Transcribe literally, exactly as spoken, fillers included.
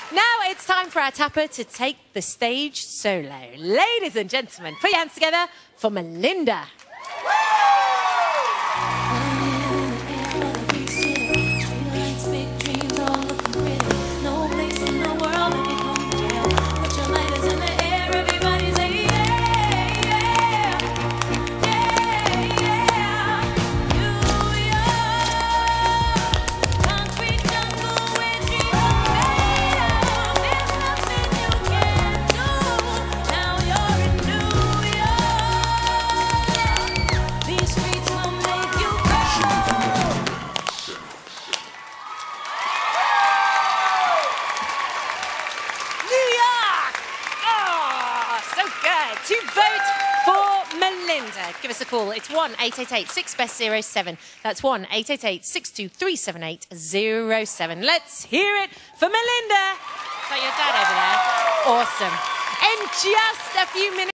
Now it's time for our tapper to take the stage solo. Ladies and gentlemen, put your hands together for Melinda. To vote for Melinda, give us a call. It's one eight eight eight, six B E S zero seven. That's one eight eight eight, six two three, seven eight zero seven. Let's hear it for Melinda. Is that your dad over there? Awesome. In just a few minutes.